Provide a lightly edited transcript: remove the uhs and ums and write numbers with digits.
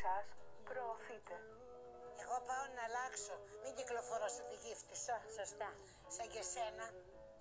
εσάς προωθείτε. Εγώ πάω να αλλάξω. Μην κυκλοφορώ σαν τη γύφτισσα. Σωστά. Σαν και σένα.